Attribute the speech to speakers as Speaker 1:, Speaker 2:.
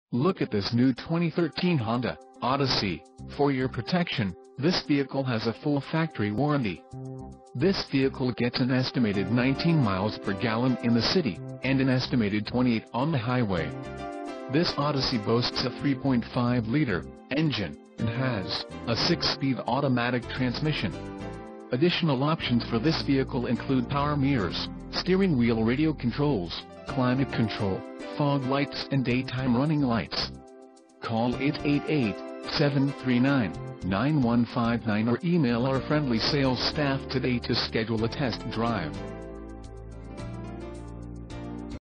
Speaker 1: Look at this new 2013 Honda Odyssey. For your protection, this vehicle has a full factory warranty. This vehicle gets an estimated 19 miles per gallon in the city, and an estimated 28 on the highway. This Odyssey boasts a 3.5-liter engine, and has a 6-speed automatic transmission. Additional options for this vehicle include power mirrors, steering wheel radio controls, climate control, fog lights and daytime running lights. Call 888-739-9159 or email our friendly sales staff today to schedule a test drive.